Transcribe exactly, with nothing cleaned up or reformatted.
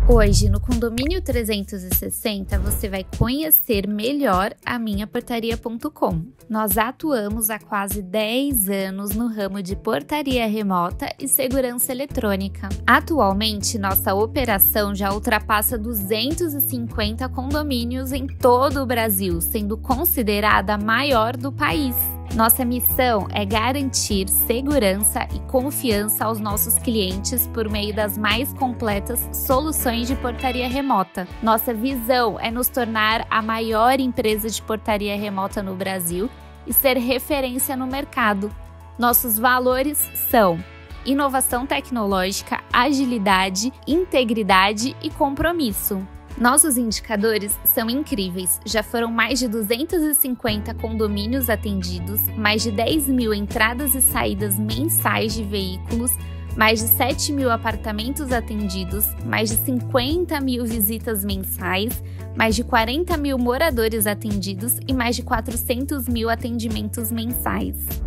Hoje, no Condomínio trezentos e sessenta, você vai conhecer melhor a minha portaria ponto com. Nós atuamos há quase dez anos no ramo de portaria remota e segurança eletrônica. Atualmente, nossa operação já ultrapassa duzentos e cinquenta condomínios em todo o Brasil, sendo considerada a maior do país. Nossa missão é garantir segurança e confiança aos nossos clientes por meio das mais completas soluções de portaria remota. Nossa visão é nos tornar a maior empresa de portaria remota no Brasil e ser referência no mercado. Nossos valores são inovação tecnológica, agilidade, integridade e compromisso. Nossos indicadores são incríveis, já foram mais de duzentos e cinquenta condomínios atendidos, mais de dez mil entradas e saídas mensais de veículos, mais de sete mil apartamentos atendidos, mais de cinquenta mil visitas mensais, mais de quarenta mil moradores atendidos e mais de quatrocentos mil atendimentos mensais.